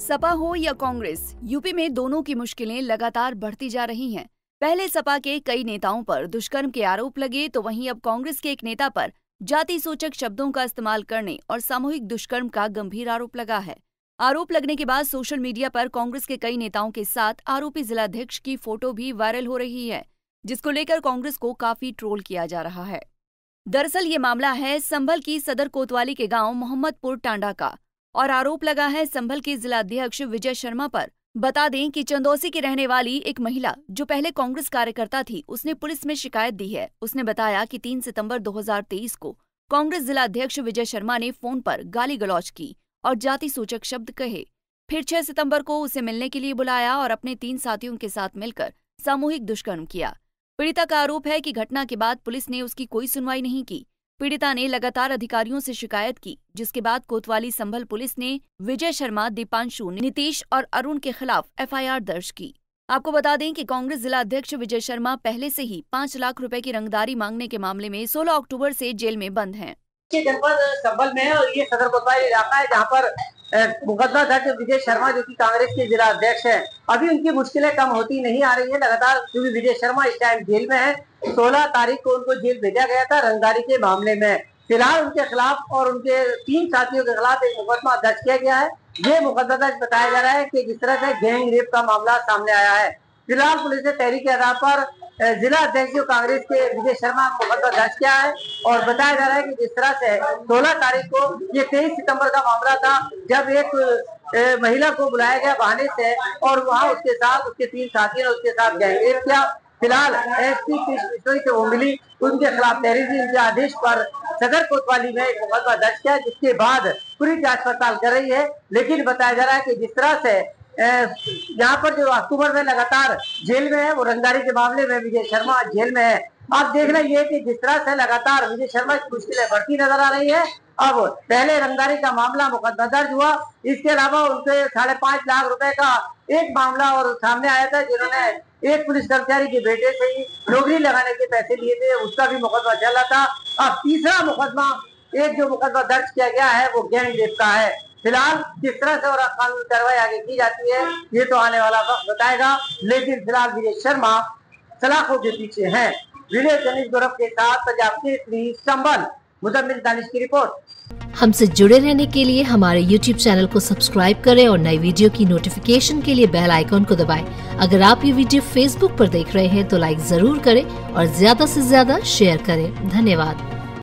सपा हो या कांग्रेस, यूपी में दोनों की मुश्किलें लगातार बढ़ती जा रही हैं। पहले सपा के कई नेताओं पर दुष्कर्म के आरोप लगे तो वहीं अब कांग्रेस के एक नेता पर जाति सूचक शब्दों का इस्तेमाल करने और सामूहिक दुष्कर्म का गंभीर आरोप लगा है। आरोप लगने के बाद सोशल मीडिया पर कांग्रेस के कई नेताओं के साथ आरोपी जिलाध्यक्ष की फोटो भी वायरल हो रही है, जिसको लेकर कांग्रेस को काफी ट्रोल किया जा रहा है। दरअसल ये मामला है संभल की सदर कोतवाली के गांव मोहम्मदपुर टांडा का और आरोप लगा है संभल के जिलाध्यक्ष विजय शर्मा पर। बता दें कि चंदौसी की रहने वाली एक महिला जो पहले कांग्रेस कार्यकर्ता थी, उसने पुलिस में शिकायत दी है। उसने बताया कि 3 सितंबर 2023 को कांग्रेस जिलाध्यक्ष विजय शर्मा ने फोन पर गाली गलौज की और जाति सूचक शब्द कहे। फिर 6 सितंबर को उसे मिलने के लिए बुलाया और अपने 3 साथियों के साथ मिलकर सामूहिक दुष्कर्म किया। पीड़िता का आरोप है कि घटना के बाद पुलिस ने उसकी कोई सुनवाई नहीं की। पीड़िता ने लगातार अधिकारियों से शिकायत की, जिसके बाद कोतवाली संभल पुलिस ने विजय शर्मा, दीपांशु, नीतीश और अरुण के खिलाफ एफआईआर दर्ज की। आपको बता दें कि कांग्रेस जिला अध्यक्ष विजय शर्मा पहले से ही 5 लाख रुपए की रंगदारी मांगने के मामले में 16 अक्टूबर से जेल में बंद हैं। जनपद संभल में है और ये सदर कोतवाली इलाका है, जहाँ पर मुकदमा दर्ज विजय शर्मा जो कि कांग्रेस के जिला अध्यक्ष है। अभी उनकी मुश्किलें कम होती नहीं आ रही है लगातार, क्योंकि विजय शर्मा इस टाइम जेल में है। 16 तारीख को उनको जेल भेजा गया था रंगदारी के मामले में। फिलहाल उनके खिलाफ और उनके 3 साथियों के खिलाफ एक मुकदमा दर्ज किया गया है। ये मुकदमा दर्ज बताया जा रहा है कि जिस तरह से गैंग रेप का मामला सामने आया है। फिलहाल पुलिस ने तहरीर के आधार पर जिला अध्यक्ष कांग्रेस के विजय शर्मा मुकदमा दर्ज किया है और बताया जा रहा है कि जिस तरह से 16 तारीख को, ये 23 सितंबर का मामला था, जब एक महिला को बुलाया गया बहाने से और वहां उसके साथ उसके 3 साथियों ने उसके साथ गैंगरेप किया। फिलहाल एसपी कृष्ण से वो मिली, उनके खिलाफ तहरीर के आदेश पर सदर कोतवाली में एक मुकदमा दर्ज किया, जिसके बाद पूरी जांच पड़ताल कर रही है। लेकिन बताया जा रहा है कि जिस तरह से यहाँ पर जो अक्टूबर में लगातार जेल में है, वो रंगदारी के मामले में विजय शर्मा जेल में है। अब देखना ये कि जिस तरह से लगातार विजय शर्मा की मुश्किलें बढ़ती नजर आ रही है। अब पहले रंगदारी का मामला मुकदमा दर्ज हुआ, इसके अलावा उनसे 5.5 लाख रुपए का एक मामला और सामने आया था, जिन्होंने एक पुलिस कर्मचारी के बेटे से ही नौकरी लगाने के पैसे लिए थे, उसका भी मुकदमा चल रहा था। अब तीसरा मुकदमा जो मुकदमा दर्ज किया गया है वो गैंग रेप का है। फिलहाल किस तरह से और कानूनी कार्रवाई आगे की जाती है ये तो आने वाला वक्त बताएगा, लेकिन फिलहाल विजय शर्मा सलाखों के पीछे हैं। वीडियो जर्नलिस्ट गौरव के साथ पंजाब केसरी संभल, मुजम्मिल दानिश की रिपोर्ट। हमसे जुड़े रहने के लिए हमारे YouTube चैनल को सब्सक्राइब करें और नई वीडियो की नोटिफिकेशन के लिए बेल आइकॉन को दबाएं। अगर आप ये वीडियो Facebook पर देख रहे हैं तो लाइक जरूर करें और ज्यादा से ज्यादा शेयर करें। धन्यवाद।